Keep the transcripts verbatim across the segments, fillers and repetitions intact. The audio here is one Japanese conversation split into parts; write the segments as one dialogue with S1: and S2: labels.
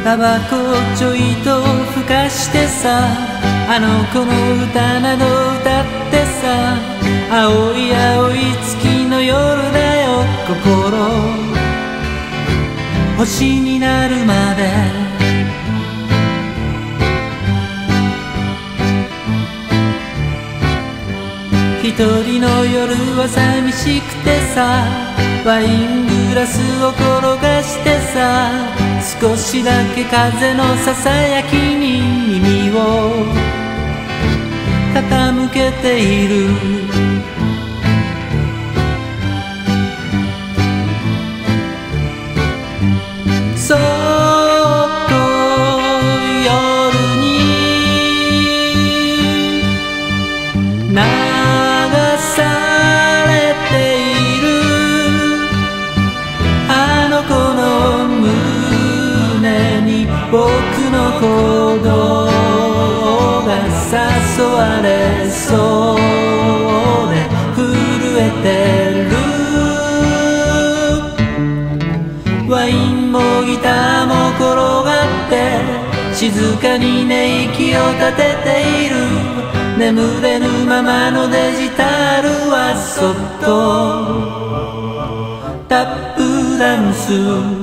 S1: タバコちょいとふかしてさ、あの子の歌など歌ってさ、青い青い月の夜だよ心、星になるまで。一人の夜は寂しくてさ、ワイングラスを転がしてさ、少しだけ風のささやきに耳を傾けている。そっと夜に流されているあの子の胸に僕の鼓動が誘われそうで震えてる。ワインもギターも転がって静かに寝息を立てている。眠れぬままのデジタルはそっとタップダンス。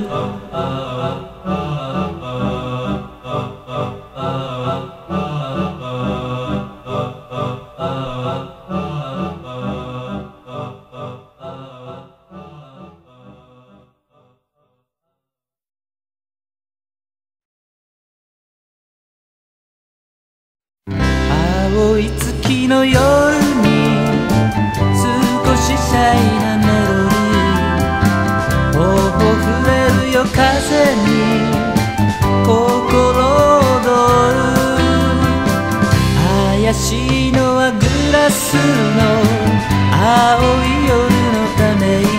S1: 青い月の夜に少しシャイなメロディー、頬触れるよ風に心躍る。怪しいのはグラスの青い夜のため息、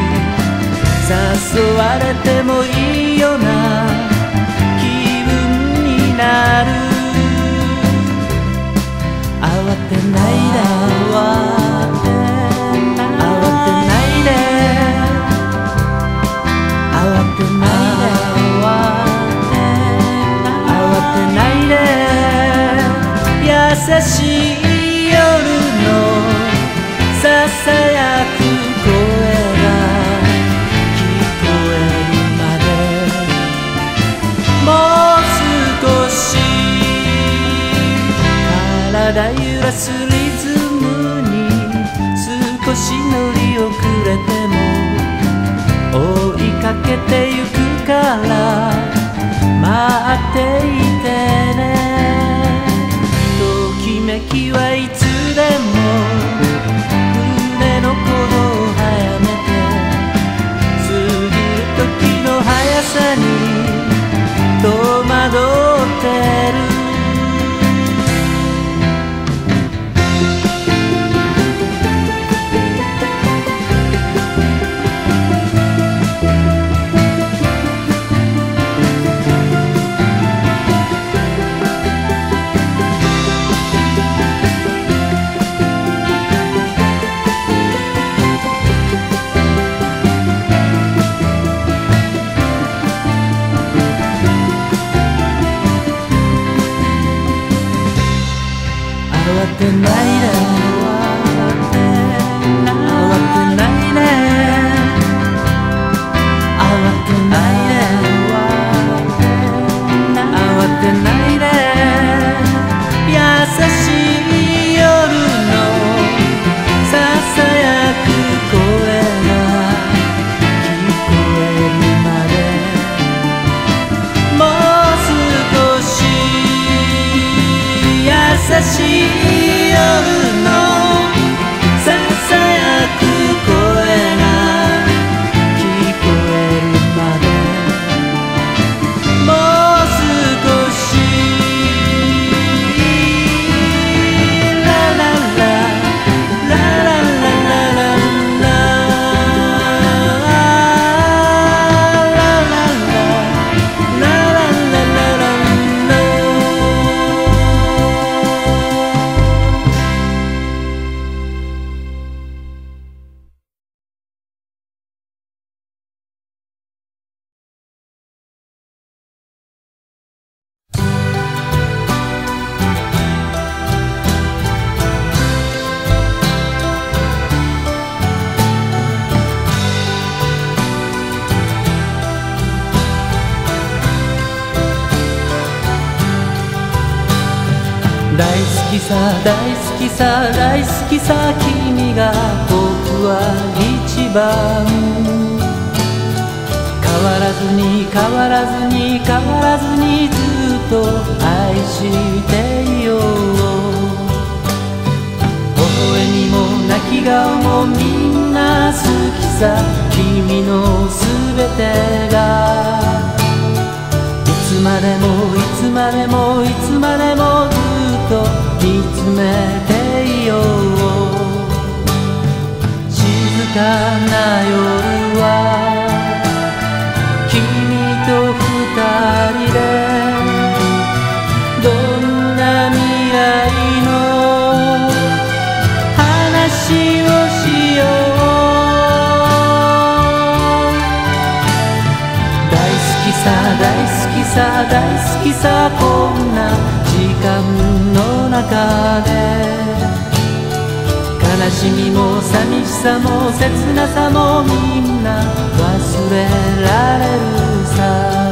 S1: 誘われてもいいよな気分になる。慌てないで慌てないで慌てないで慌てないで優しい夜のささやく声が聞こえるまで、もう少し体揺らすリズムに少し乗り遅れても追いかけてゆくから待っていてね。ときめきはいつでも船の鼓動を早めて過ぎる時の速さに戸惑ってる。慌てないで慌てないで慌てないで慌てないで優しい夜のささやく声が聞こえるまで、もう少し優しい夜のさ大好きさ大好きさ君が僕は一番変わらずに変わらずに変わらずにずっと愛していよう微笑みも泣き顔もみんな好きさ君のすべてがいつまでもいつまでもいつまでもずっと見つめていよう静かな夜は君と二人でどんな未来の話をしよう大好きさ大好きさ大好きさこんな時間の中で悲しみも寂しさも切なさもみんな忘れられるさ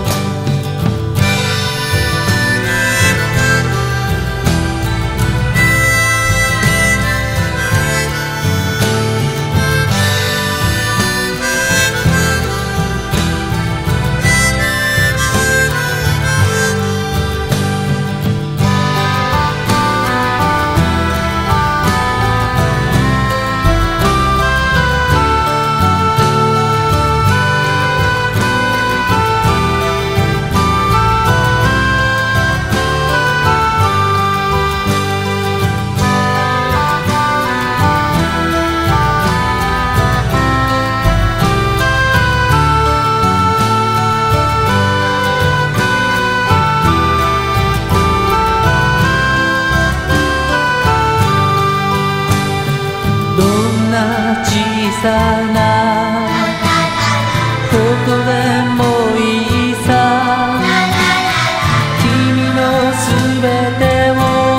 S1: 小さなことでもいいさ君のすべてを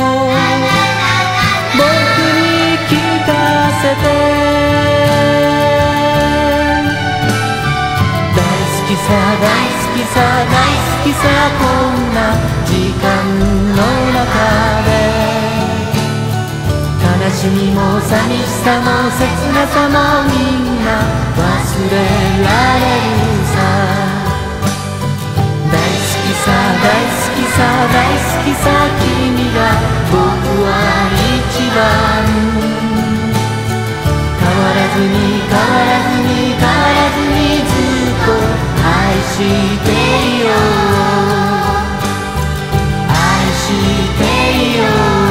S1: 僕に聞かせて大好きさ大好きさ大好きさこんな時間の中で悲しみも寂しさも切なさもみんな忘れられるさ大好きさ大好きさ大好きさ君が僕は一番変わらずに変わらずに変わらずにずっと愛していよう愛していよう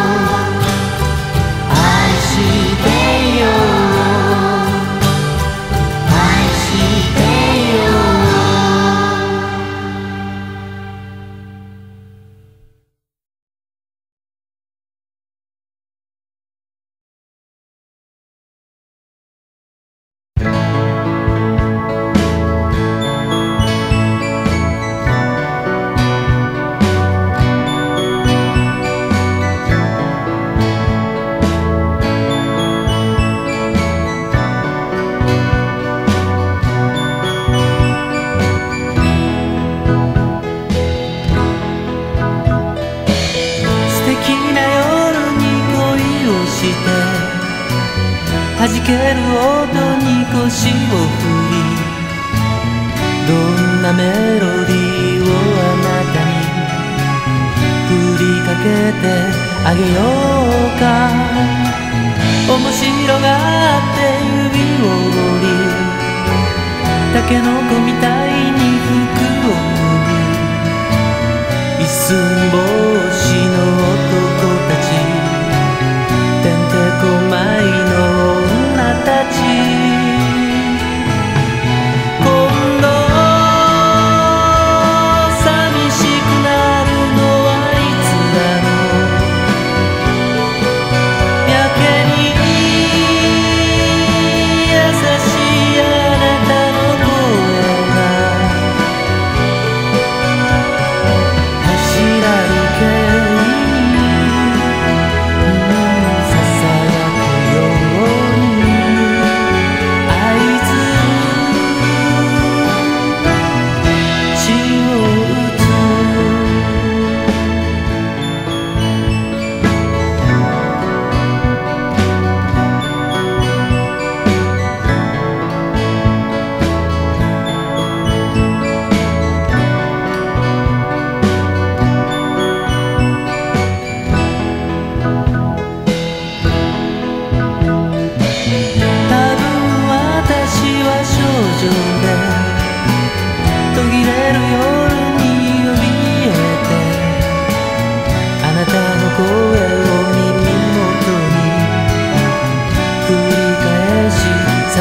S1: 弾ける音に腰を振りどんなメロディーをあなたに振りかけてあげようか面白がって指を折りタケノコみたいに服を脱ぎ一寸法師の男たちてんてこまいの女たち今度寂しくなるのはいつだろうやけに優しいあなたの声が走らぬけ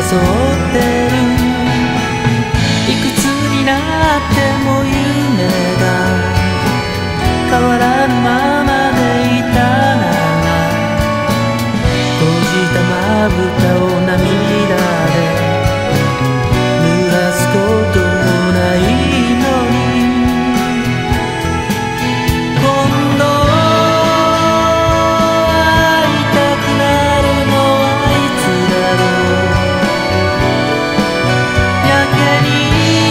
S1: 装ってる。いくつになっても夢が変わらぬままでいたなら、閉じたまぶたを涙で濡らすこともないのに、今度会いたくなるのはいつだろう。やけに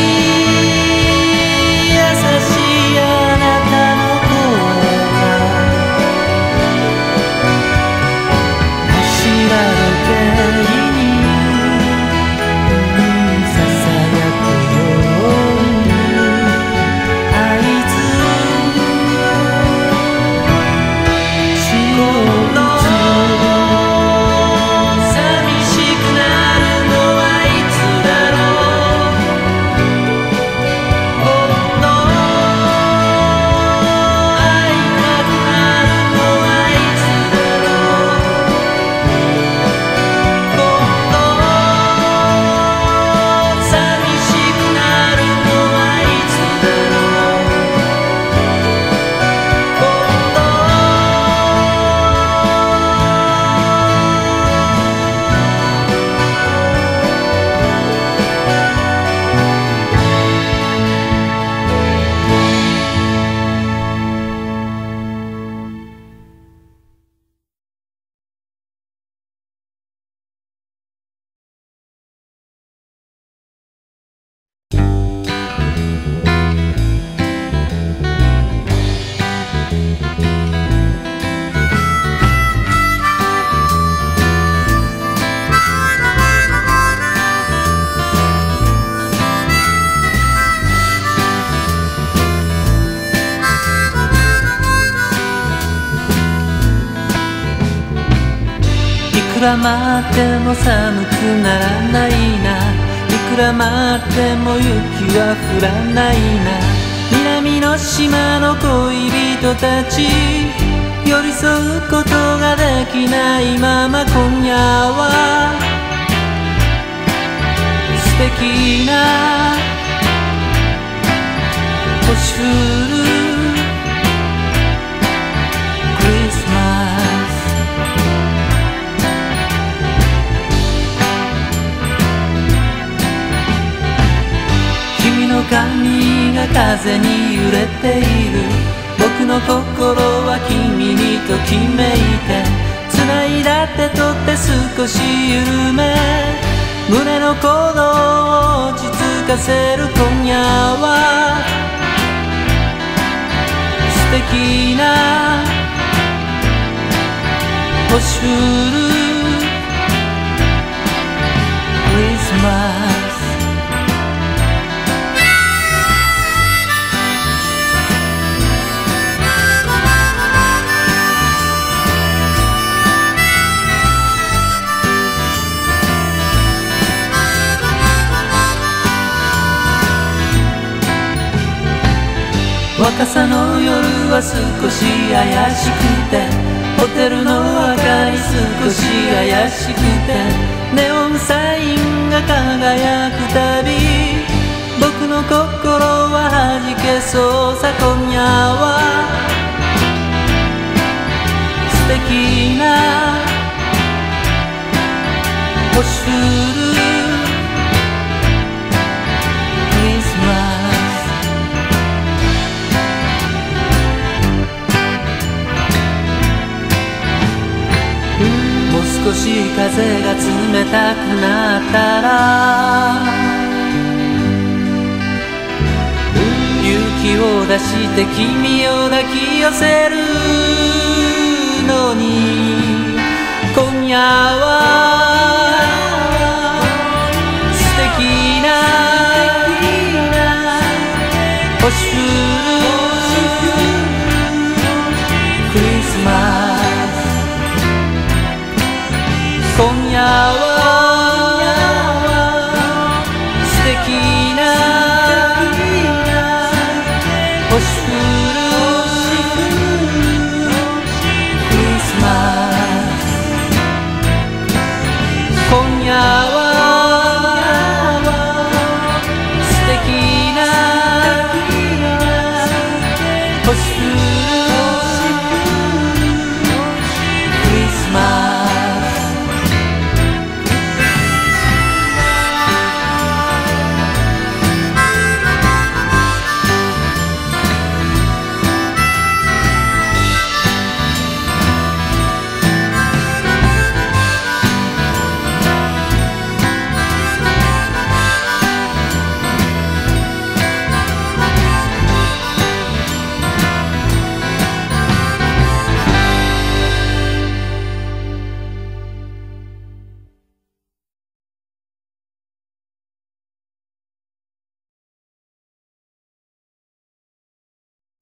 S1: 優しいあなたの声が柱時計にささやくように、あいつ今度寂しくなるのはいつだろう。今度会いたくなるのはいつだろう。今度寂しくなるのはいつだろう。今度いくら待っても寒くならないな、いくら待っても雪は降らないな。南の島の恋人たち、寄り添うことができないまま今夜は素敵な星降るクリスマス。君の髪が風に揺れている。僕の心は君にときめいて、繋いだ手とって少し緩め、胸の鼓動を落ち着かせる今夜は素敵な星降るクリスマス。若さの夜は少し怪しくて、ホテルの明かり少し怪しくて、ネオンサインが輝くたび、僕の心は弾けそうさ。今夜は素敵な星降るクリスマス。もう少し風が冷たくなったら、勇気を出して君を抱き寄せるのに、今夜は素敵な星降るクリスマス。今夜は素敵な星降るクリスマス。今夜は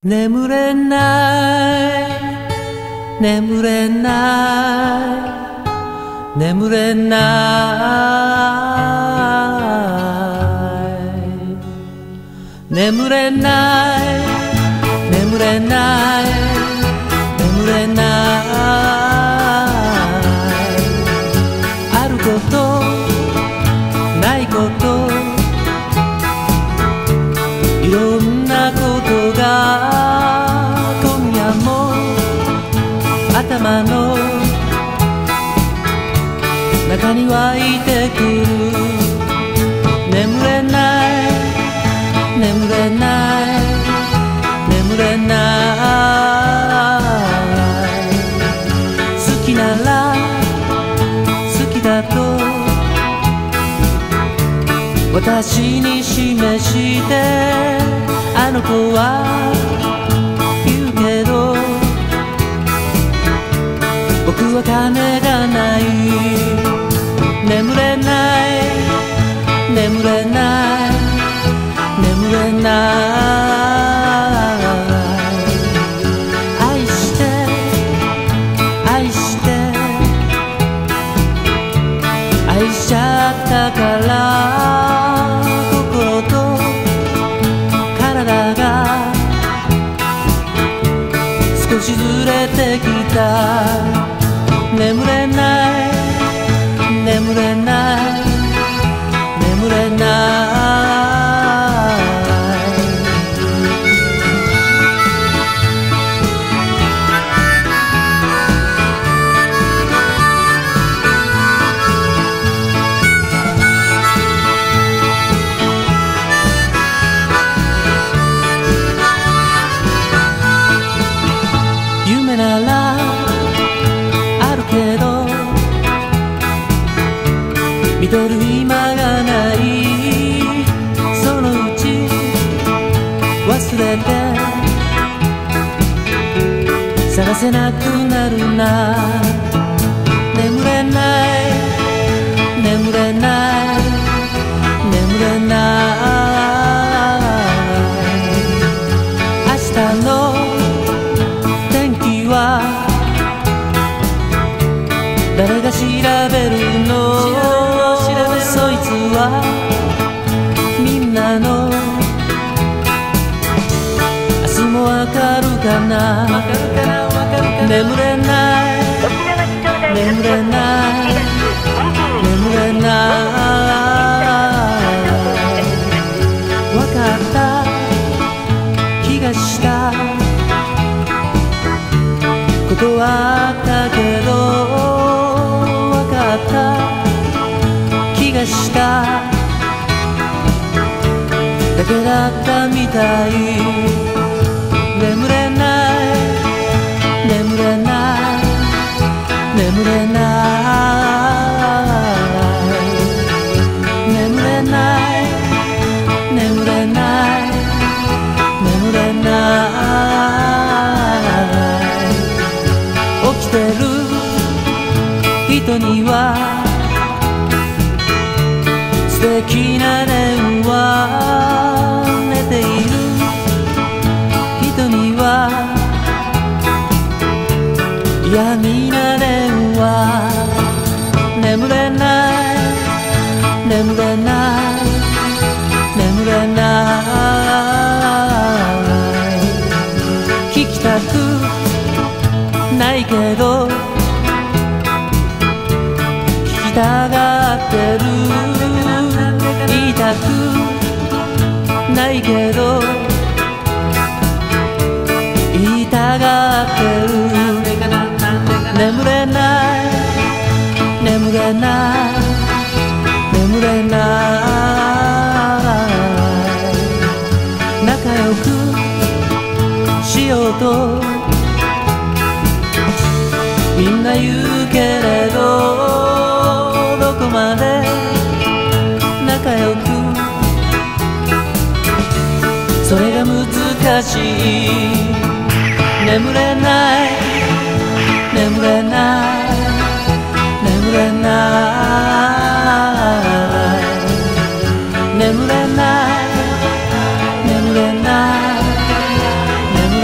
S1: 眠れない眠れない眠れない眠れない眠れない眠れないあることないこといろんなことが今夜も頭の中に湧いてくる眠れない眠れない眠れない好きなら好きだと私に示してあの子は言うけど僕は金がない眠れない眠れない眠れない愛して愛して愛しちゃったから心と体が少しずれてきた眠れない眠れない眠れない夢ならあるけど見てる暇がないそのうち忘れて探せなくなるな眠れない眠れない眠れない明日の天気は誰が調べるのそいつはみんなの明日もわかるかな眠れない眠れない眠れないわかった気がしたことはあったけどわかった気がしただけだったみたい眠れない眠れない眠れない眠れない眠れない眠れない起きてる人には素敵な電話寝ている人には嫌味な電話眠れない眠れない眠れない聞きたくないけど聞きたがってる言いたくないけど言いたがってる眠れない眠れない眠れない仲良くしようとみんな言うけれどどこまで仲良くそれが難しい眠れない眠れない眠れない眠れない眠れない眠れ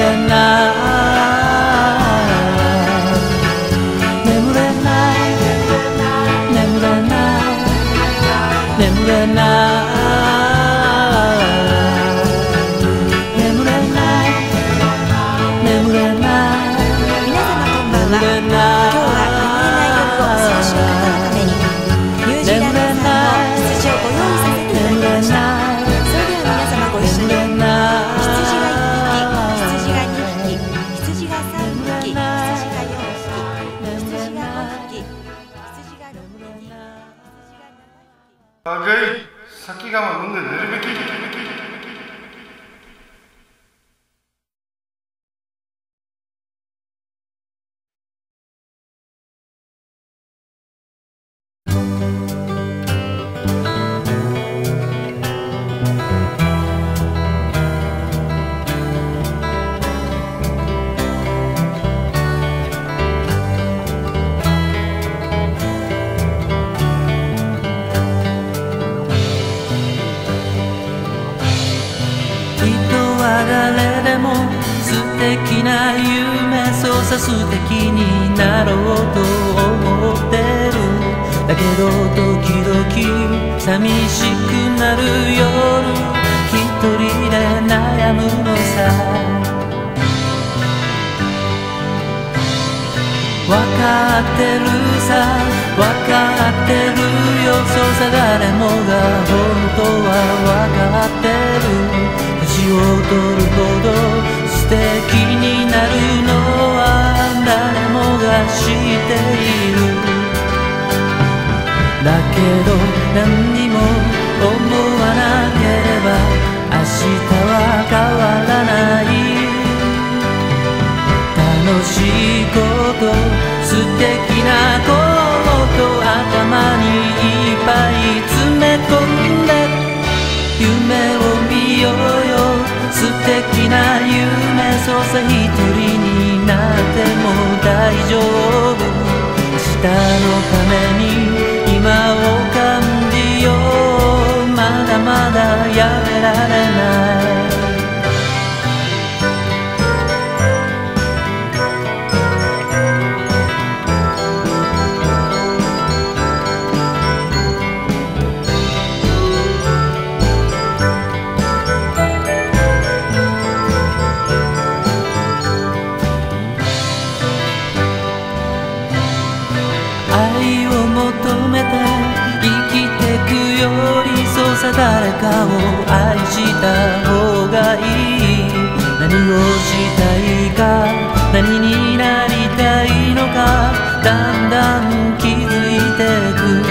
S2: 長い先が飲んで寝るべき。
S1: 誰でも素敵な夢、そうさ素敵になろうと思ってる。だけど時々寂しくなる夜、一人で悩むのさ。わかってるさ、わかってるよ、そうさ誰もが本当はわかってる。年を取るほど素敵になるのは誰もが知っている。だけど何にも思わなければ明日は変わらない。楽しいこと、素敵なこと頭にいっぱい詰め込んで夢を見ようよ。素敵な夢、そうさ一人になっても大丈夫。明日のために今を感じよう。まだまだやめられない。愛を求めて生きてくより、そうさ誰かを愛した方がいい。何をしたいか、何になりたいのか、だんだん気づいてく。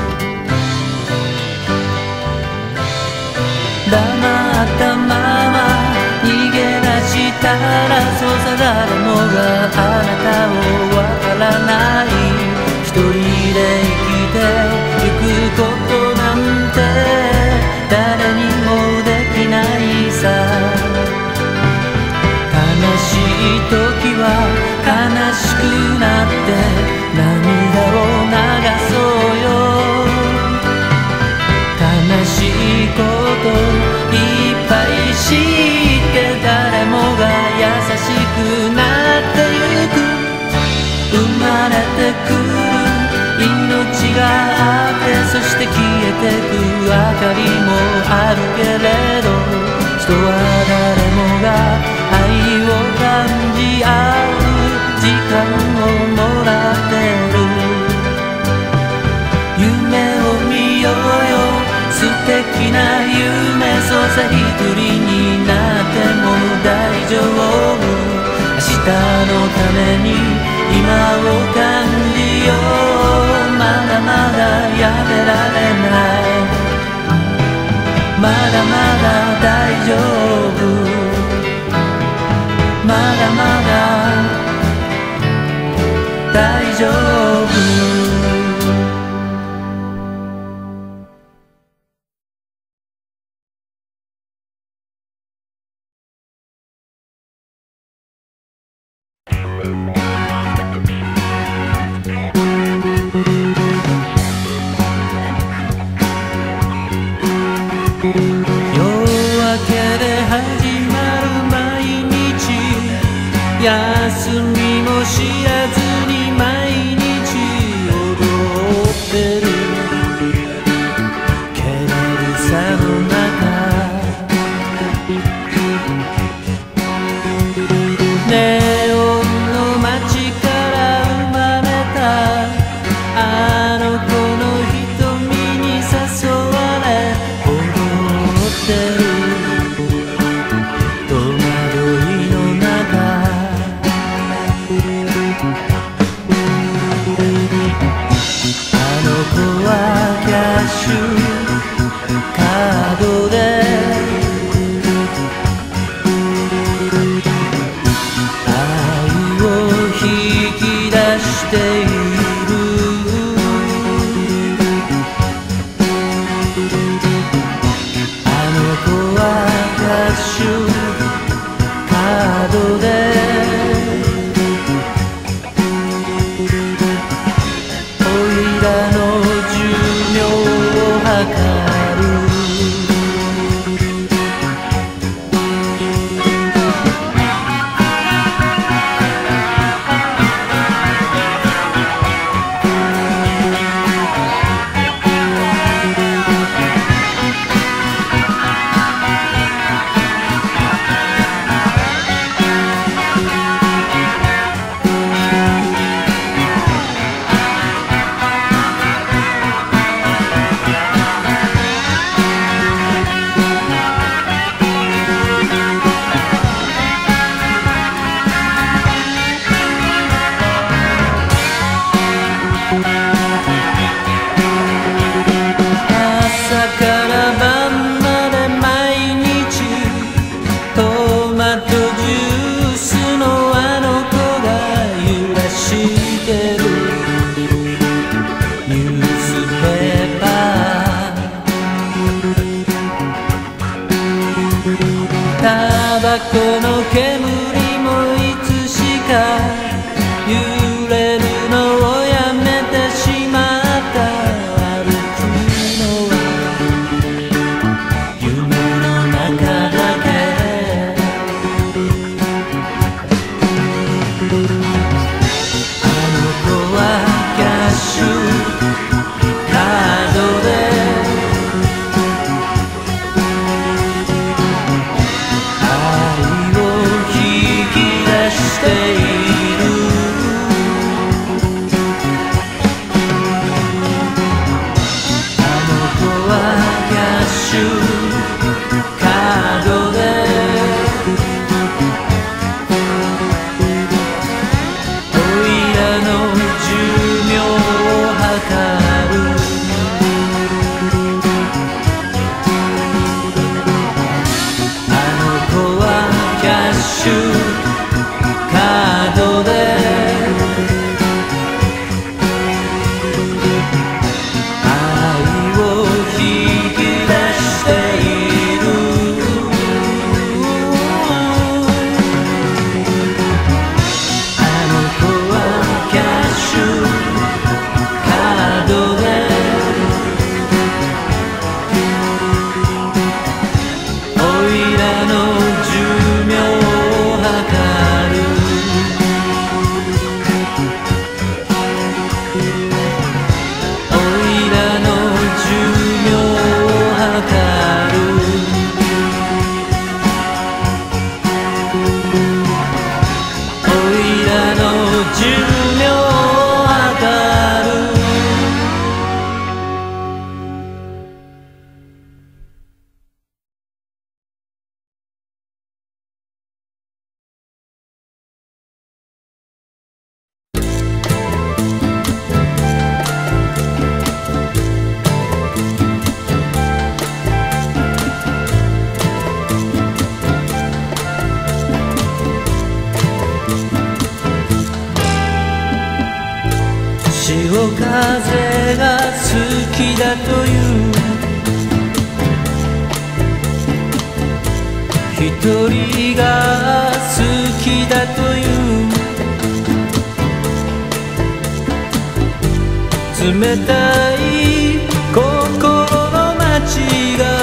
S1: 黙ったまま逃げ出したら、そうさ誰もがあなたをわからない。一人で生きてゆくことなんて誰にもできないさ。悲しい時は悲しくなって涙を流そうよ。悲しいこといっぱい知って誰もが優しくなってゆく。生まれてくる命があって、そして消えてく明かりもあるけれど、人は誰もが愛を感じ合う時間をもらってる。夢を見ようよ、素敵な夢、そうさ一人になっても大丈夫。明日のために今を感じよう。まだまだやめられない。まだまだ大丈夫。まだまだ大丈夫。夜明けで始まる毎日、休みも知らずに毎日この煙もいつしか揺れるのをやめてしまった。歩くのは夢の中だけ。あの子はキャッシュカードで潮風が好きだという一人が好きだという冷たい心の街が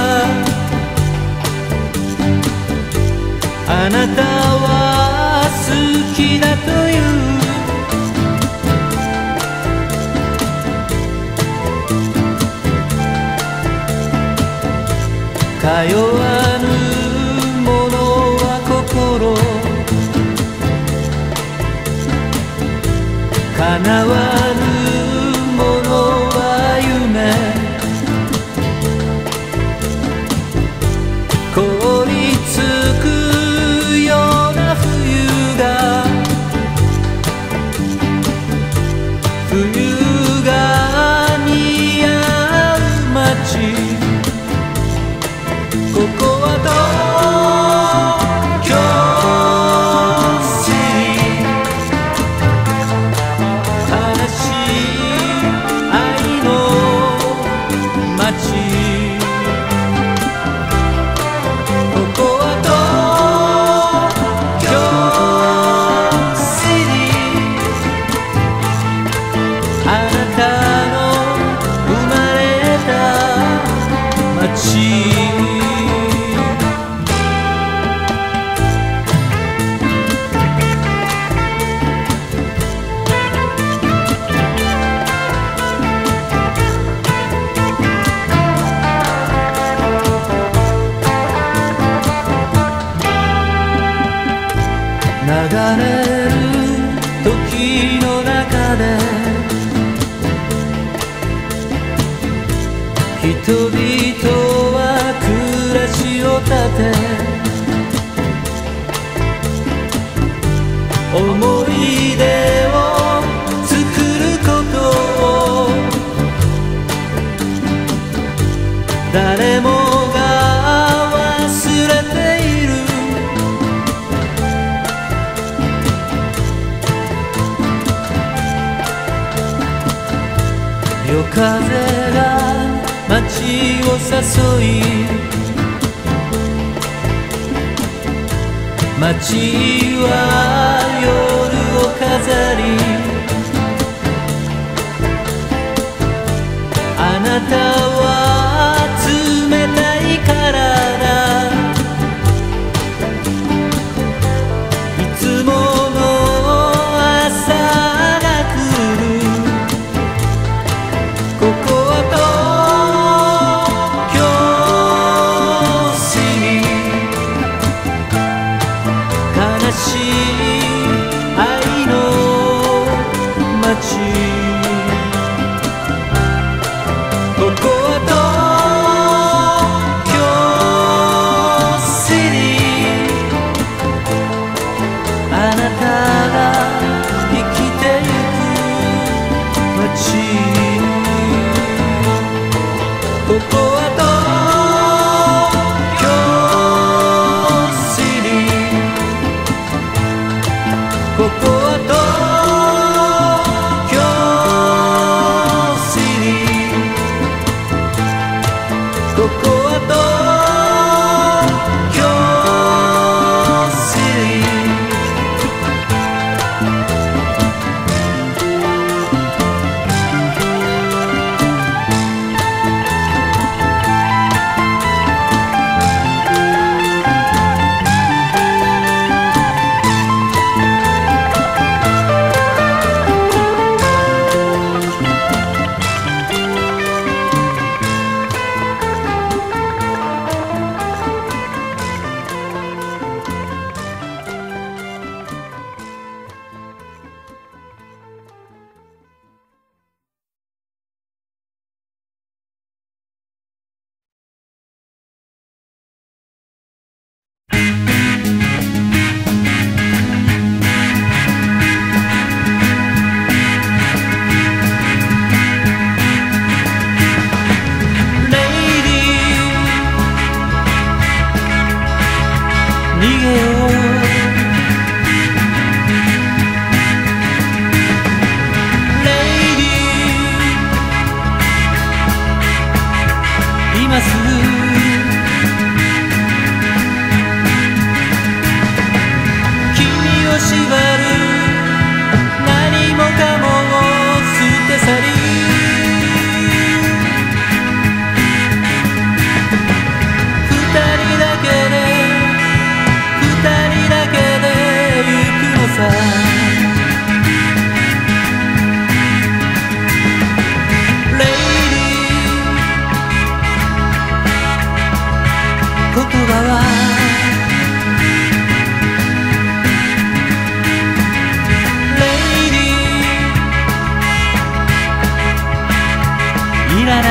S1: あなたは好きだという通わぬものは心叶わぬものは夢凍りつくような冬が冬が似合う街ここは東京シティ悲しい愛の街ここは東京シティあなたの生まれた街流れる時の中で人々は暮らしを立て思い出を作ることを誰もが忘れている夜風が街を誘い街は夜を飾り、あなたは冷たいからだ、いつもの朝が来る。ここは東京シティ、悲しい愛の街。ここは東京シティ、あなたが生きてゆく街。ここは東京シティ、ここは東京シティ、ここは東京シティ。逃げよう、レイディー、今すぐ君を縛る何もかもを捨て去り、二人だけで二人だけで行くのさ。レイディー、言葉はレイディー、いらない。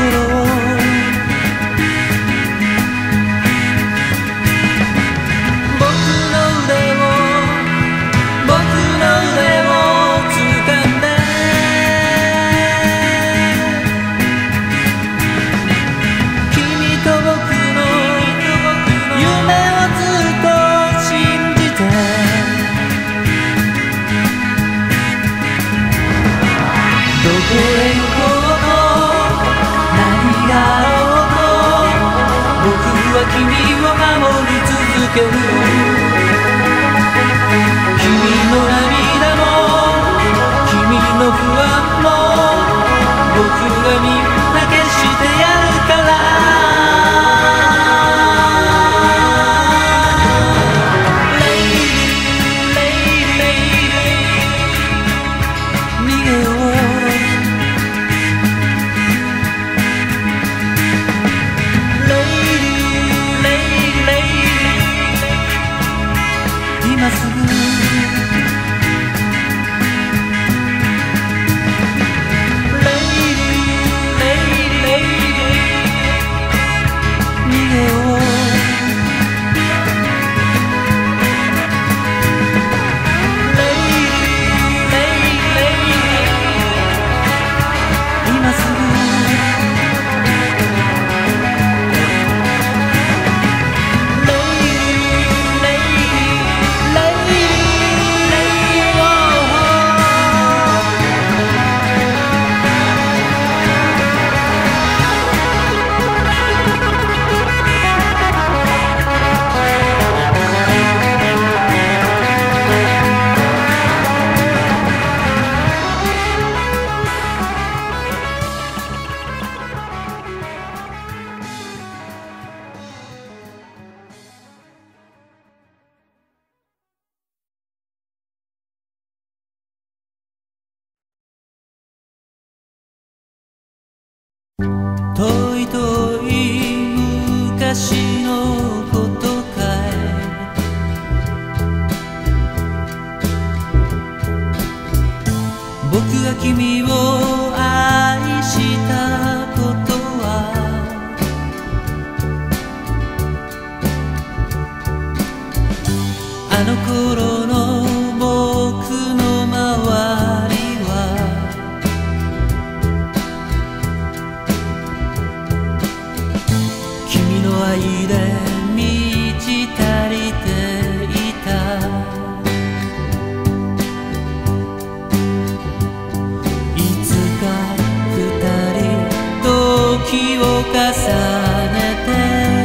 S1: を僕の腕を僕の腕を掴んで君と僕の夢をずっと信じてどこへ行こうと何があろうと僕は君を守り続ける君の涙も君の不安も僕がみんな消してやるから今すぐ遠い遠い昔のことかい僕が君を愛したことはあの頃の僕の周り愛で満ち足りていたいつか二人時を重ねて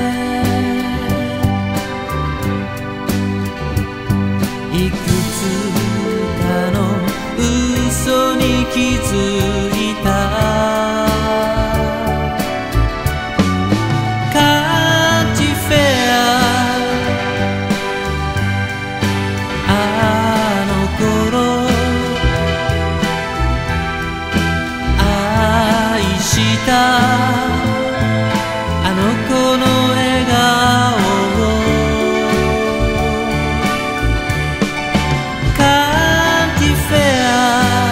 S1: いくつかの嘘に気づいたあの子の笑顔をカンティフェア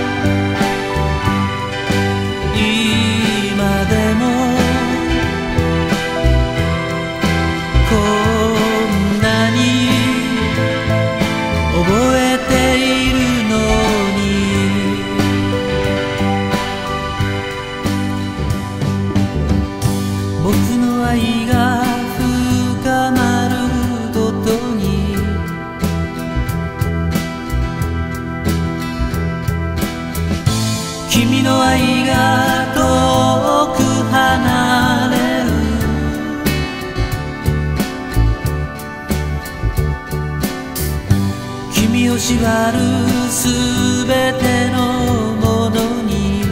S1: 今でもこんなに覚えているの僕の愛が深まるごとに君の愛が遠く離れる君を縛るすべてのものに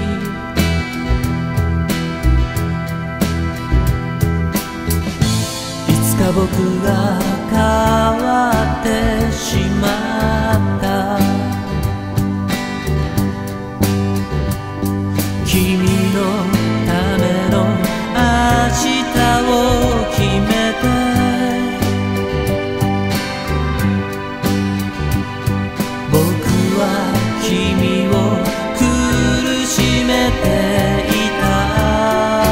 S1: 僕が変わってしまった君のための明日を決めて僕は君を苦しめていた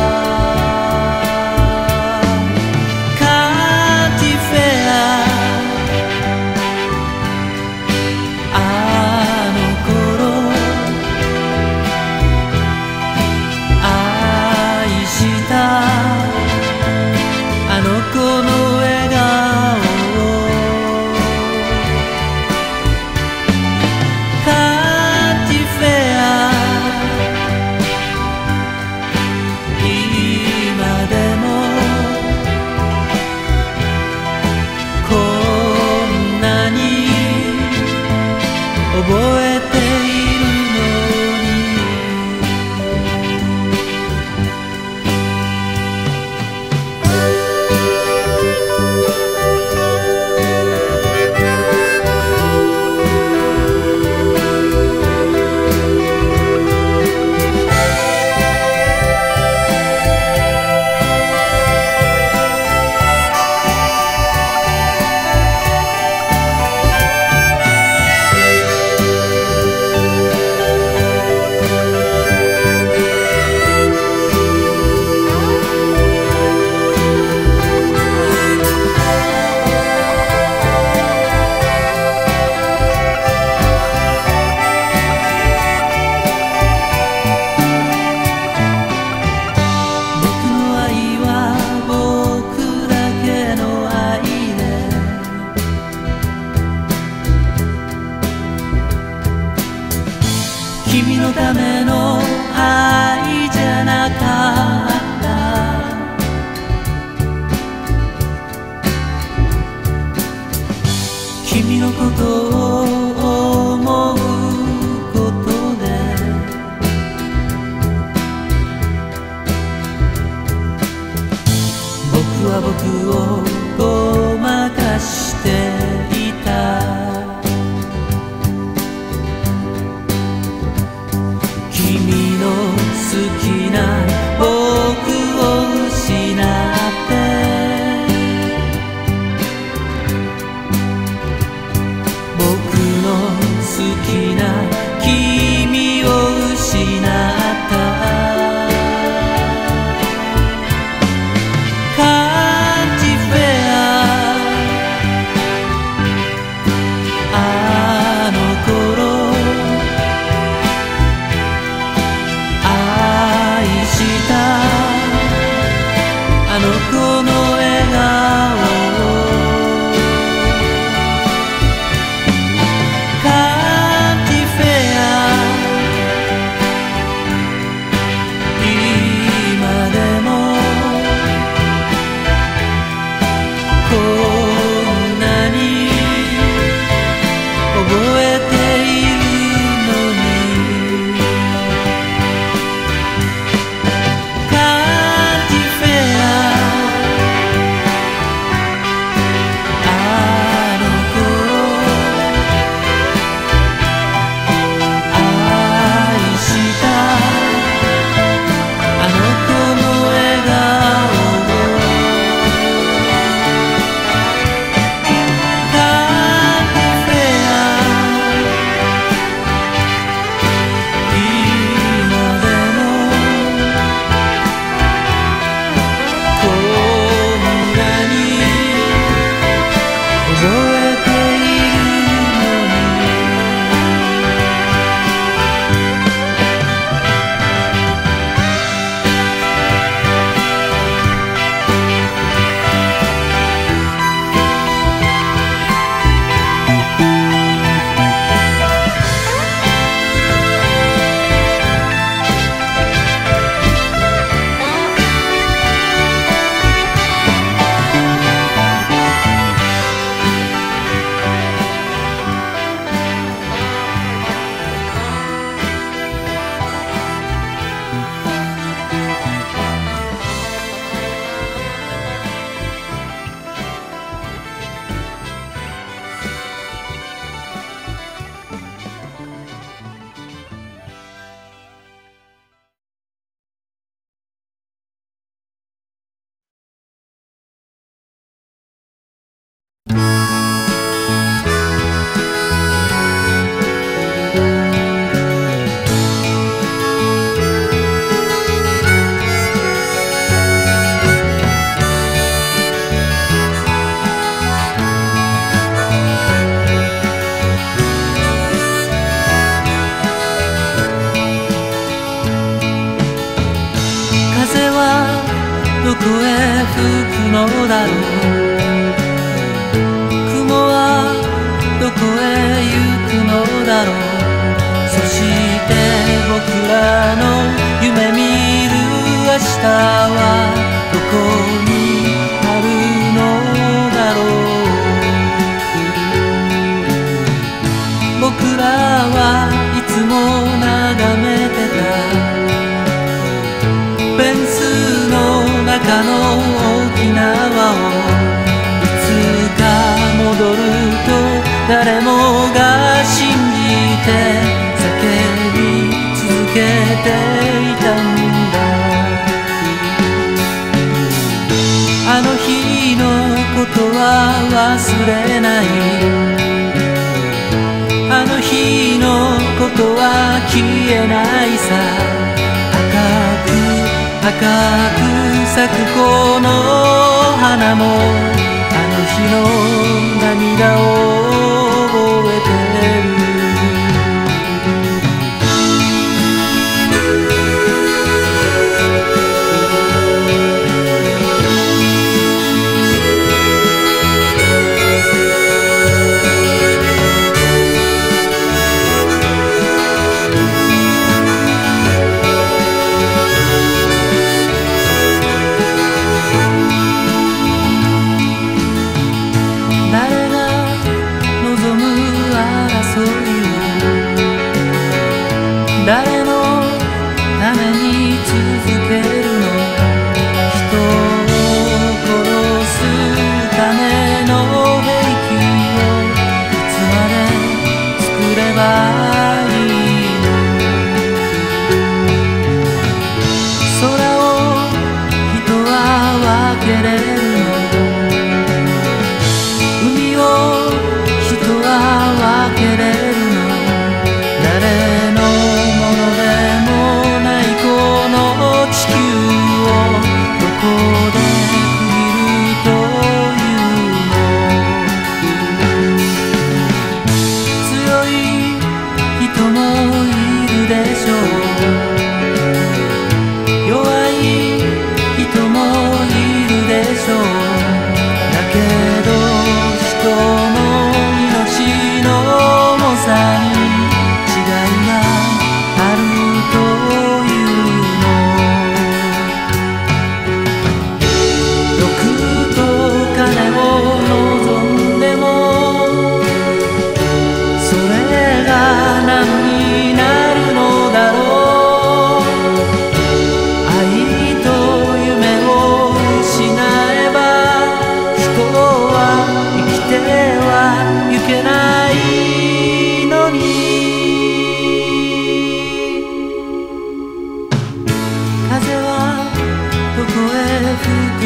S1: は僕をごまかしていた。君の好きな僕を失って僕の好きな君を失ったどこへ吹くのだろう。雲はどこへ行くのだろう。そして僕らの夢見る明日はどこにあるのだろう。僕らはいつも眺めてたベンスの中の大きな輪をいつか戻ると誰もが信じて叫び続けていたんだ。あの日のことは忘れない。あの日のことは消えないさ。赤く赤く咲くこの花もあの日の涙を覚えてる。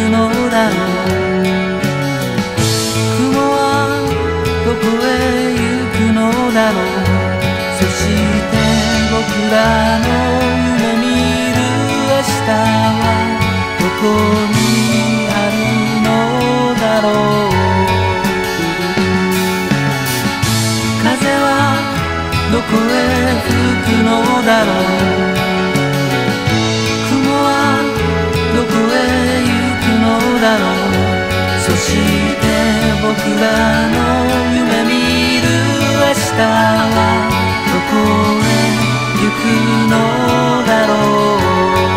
S1: くのだろう。雲はどこへ行くのだろう。そして僕らの夢見る明日はどこにあるのだろう。風はどこへ吹くのだろう。雲はどこへ行くのだろう。そして僕らの夢見る明日はどこへ行くのだろう。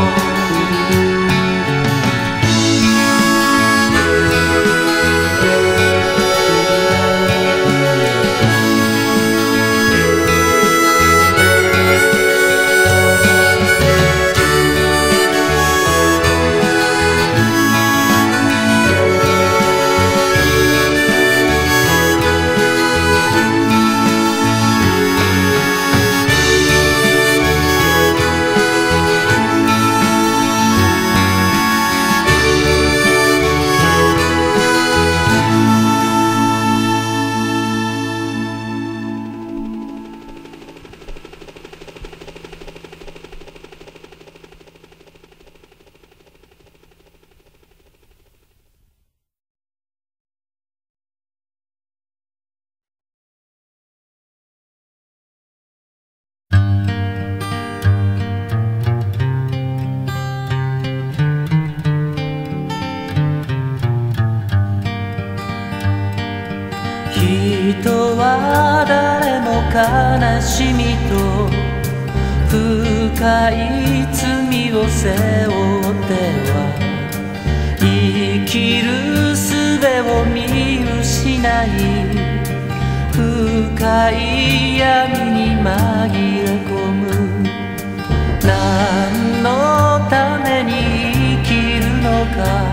S1: 人は誰も悲しみと深い罪を背負っては生きる術を見失い深い闇に紛れ込む。何のために生きるのか、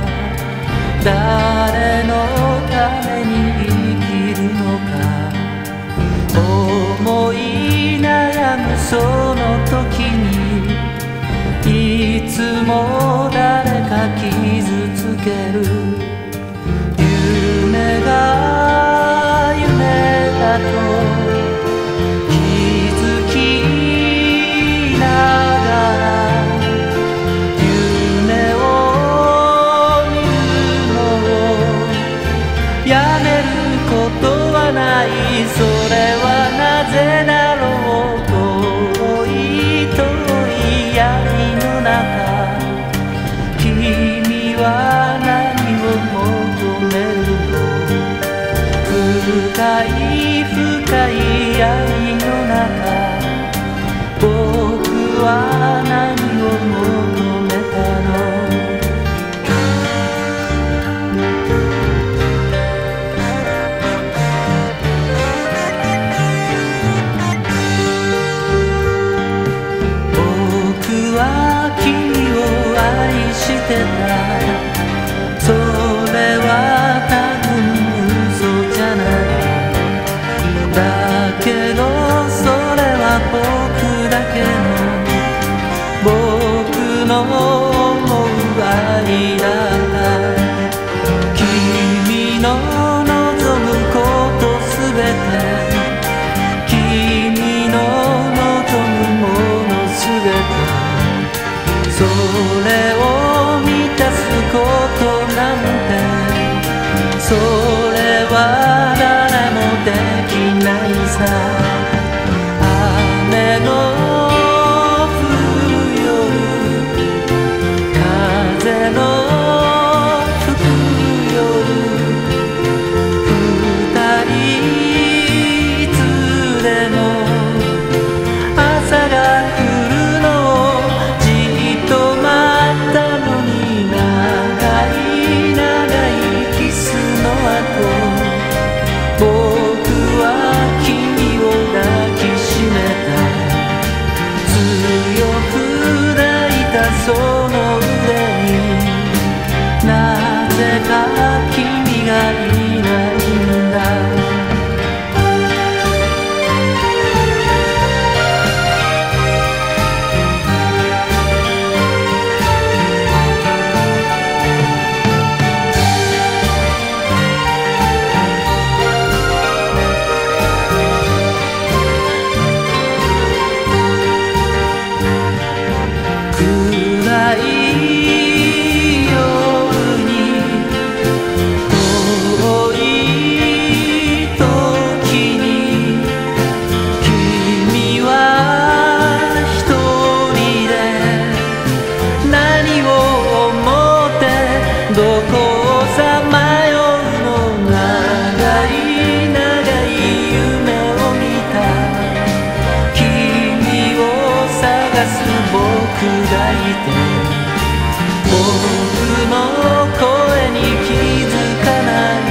S1: 誰のために生きるのか、思い悩むその時にいつも誰か傷つける。夢が夢だと気づきながら夢を見るのをやめることはない。それはなぜだろう。遠い遠い闇の中君は何を求めるの。深い深い闇の中僕は何を求めたの。僕は君を愛してた。それは多分嘘じゃない。だけどそれは僕だけの僕の思う愛だった。君の望むことすべて、君の望むものすべて、それを満たすことなんて、それは誰もできないさ。雨の降る夜、風の吹く夜、二人いつでも朝が来るのをじっと待ったのに、長い長いキスのの声に気づかない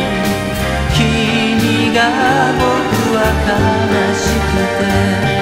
S1: 君が僕は悲しくて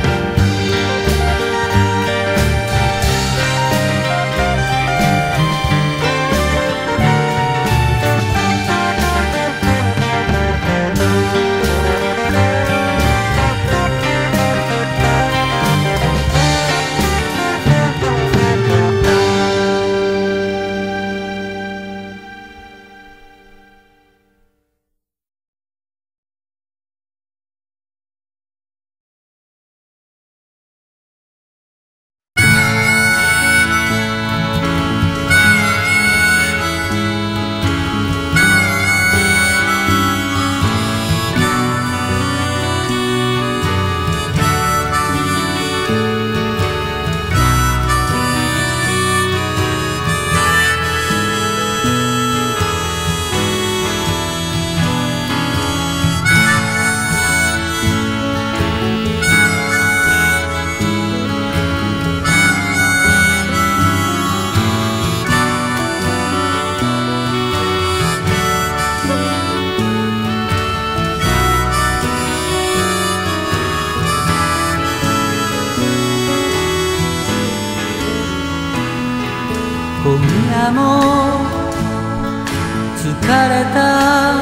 S1: 今夜も疲れた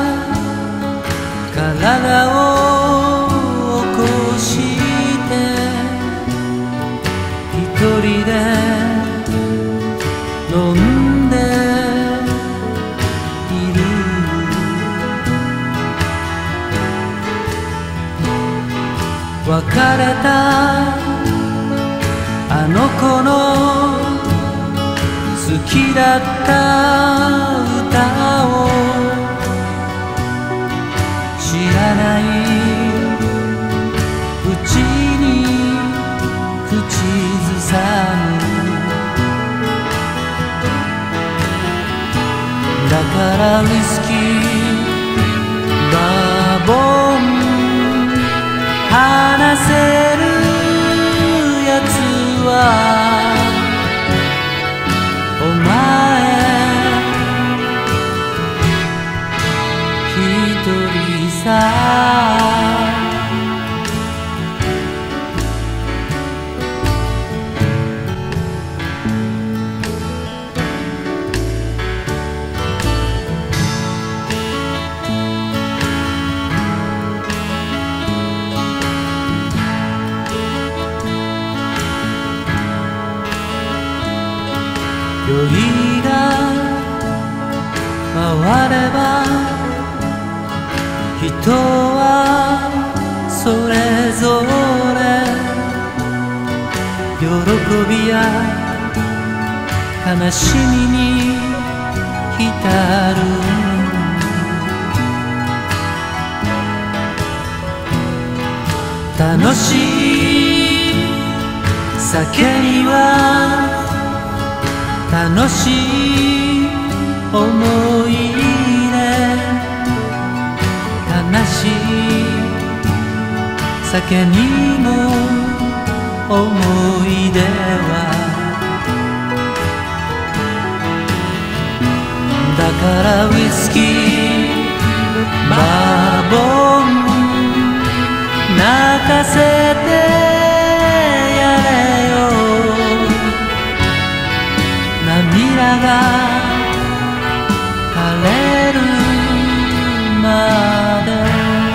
S1: 体を起こして一人で飲んでいる別れたあの子の好きだった歌を知らないうちに口ずさむだからウイスキーバーボン話せるやつはお前一人さ酔いが回れば人はそれぞれ喜びや悲しみに浸る楽しい酒には楽しい思い出悲しい酒にも思い出はだからウイスキーバーボン泣かせてやれよ涙が枯れるまで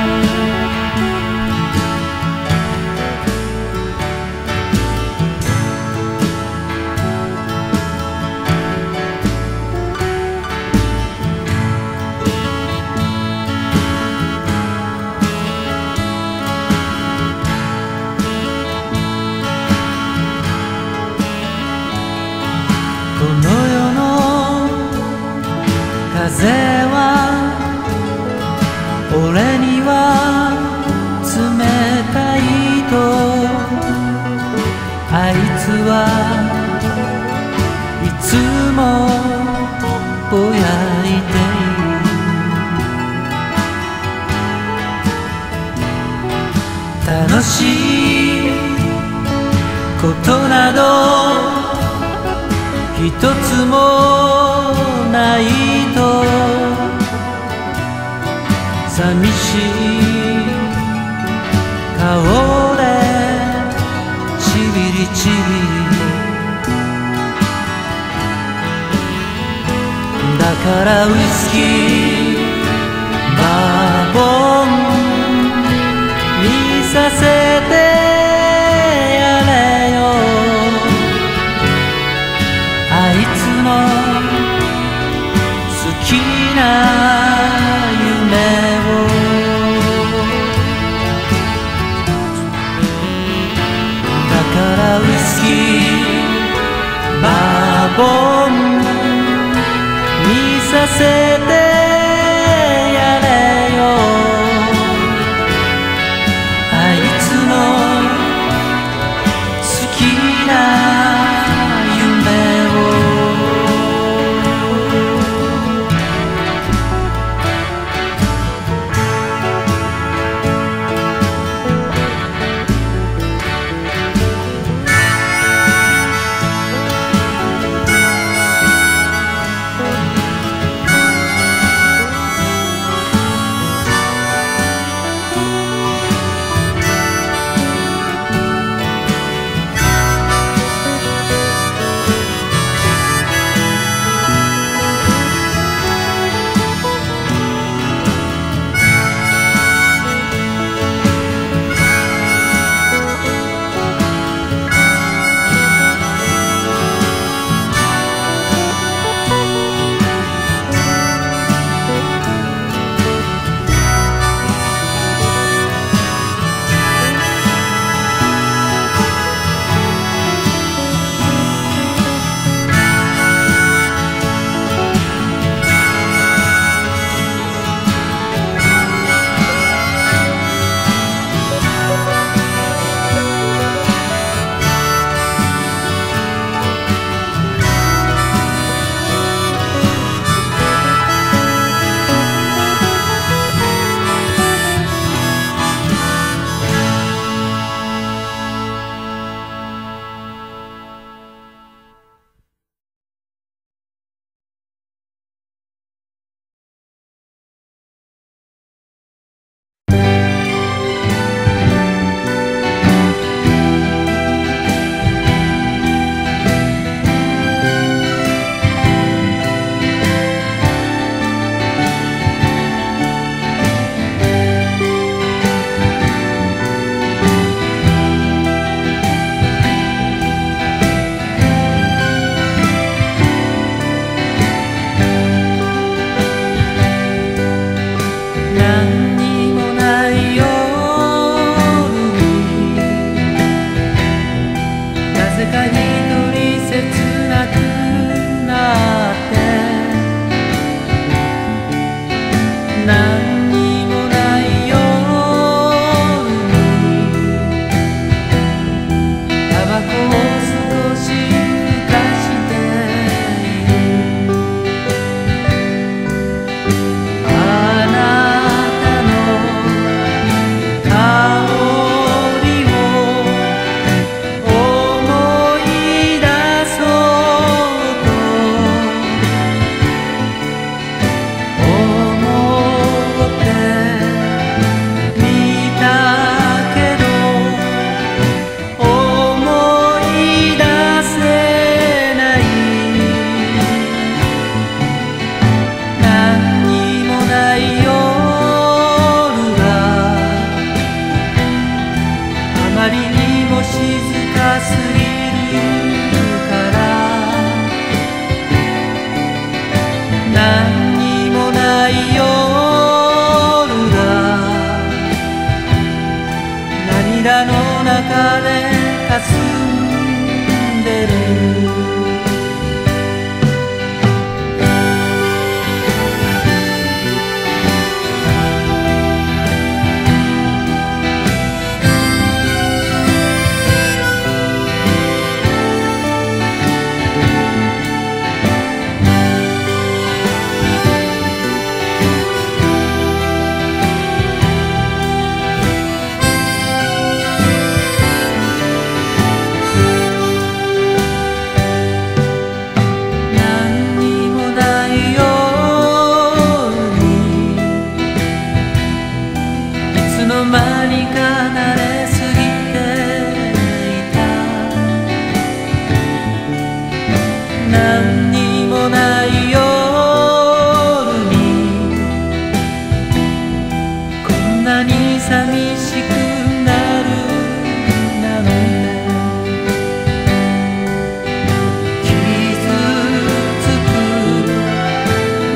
S1: この世の風は俺には冷たいとあいつはいつもぼやいている楽しいことなど一一つもないと寂しい顔でちびりちびりだからウイスキーバーボン見させてやれよあいつの好きな夢をだからウイスキーバーボン見させてやれよあいつの好きな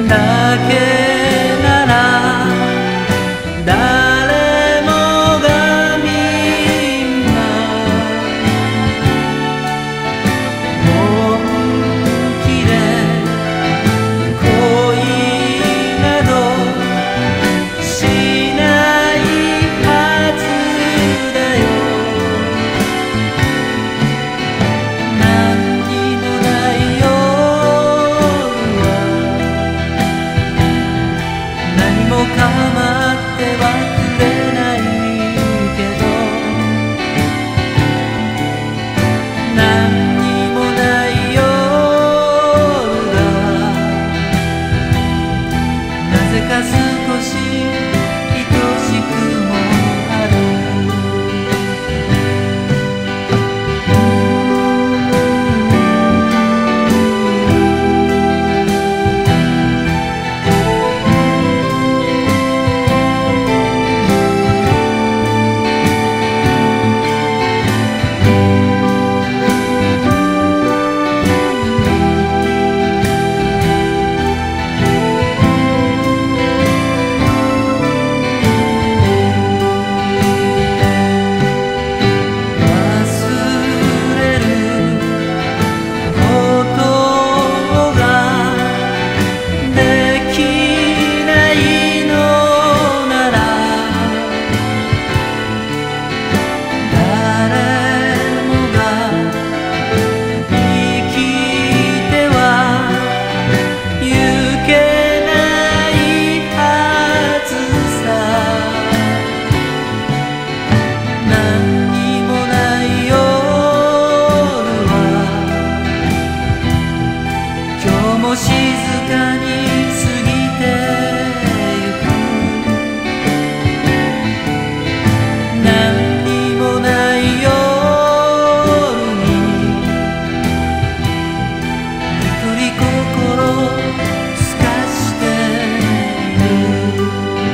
S1: だけなら誰もがみんな本気で恋などしないはずだよ。何にもない夜は何も構ってはくれないけど、何にもない夜がなぜか少し愛しくもある。静かに過ぎてゆく。何にもない夜に一人心すかしている。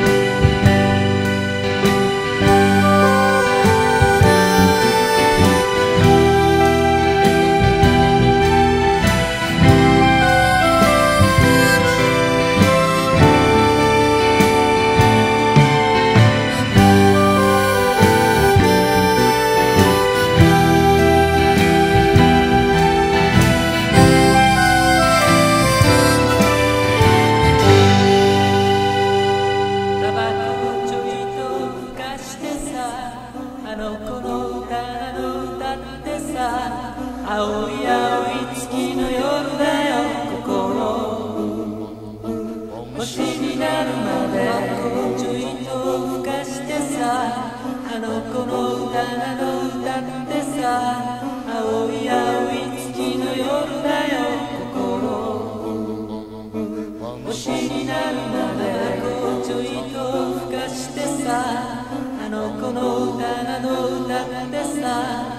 S1: あの子の歌の歌ってさ、青い青い月の夜だよ。心星になるまでちょいとふかしてさ、あの子の歌の歌ってさ、青い青い月の夜だよ。心星になるまでちょいとふかしてさ、あの子の歌の歌ってさ。